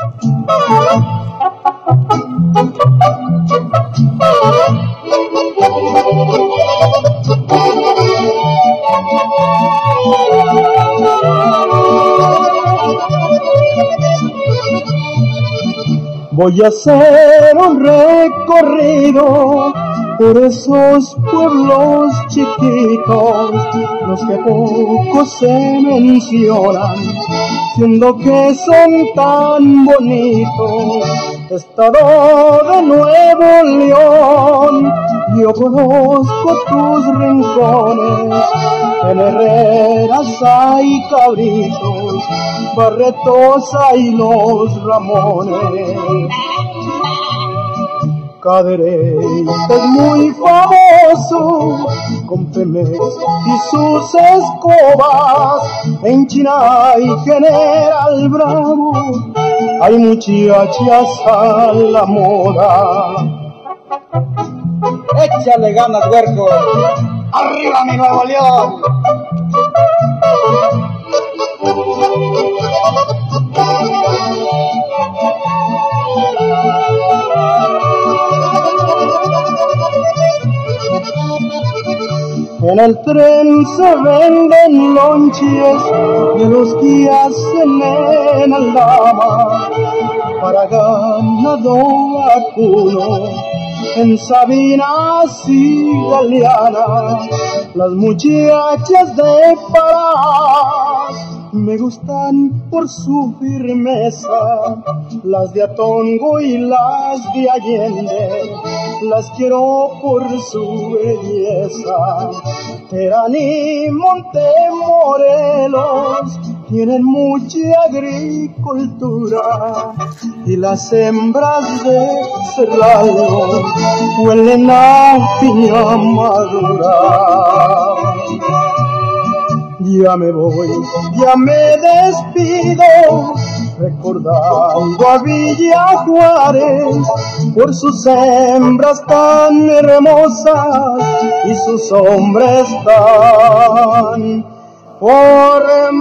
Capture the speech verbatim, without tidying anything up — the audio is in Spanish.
Voy a hacer un recorrido por esos pueblos chiquitos, los que poco se mencionan, siendo que son tan bonitos. Estado de Nuevo León, yo conozco tus rincones, en Herreras hay cabritos, Barretos hay los Ramones. Cadereyta es muy famoso con Pemex y sus escobas. En China y General Bravo hay muchachas a la moda. Échale ganas, huerco. ¡Arriba mi Nuevo León! En el tren se venden lonches de los que hacen en Aldama para ganado vacuno. En Sabinas y Galeana, las muchachas de Parás me gustan por su firmeza, las de Atongo y las de Allende, las quiero por su belleza. Terán y Montemorelos tienen mucha agricultura y las hembras de Cerrado huelen a piña madura. Ya me voy, ya me despido, recordando a Villa Juárez por sus hembras tan hermosas y sus hombres tan formosos.